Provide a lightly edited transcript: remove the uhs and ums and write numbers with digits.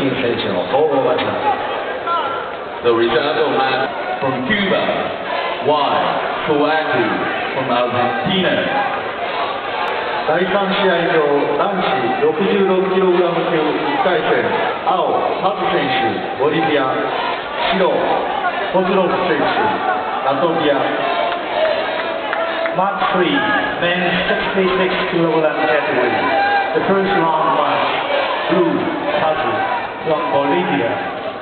人選手の総合技。 The reserve match from Cuba, Huseyin TUR from Argentina. 第3試合場男子 66kg 級1回戦、青、パズ選手、ボリビア、白、コズロフ選手、ラトビア。 Mark 3, men's 66kg category. The first round match, blue, Paz from Bolivia,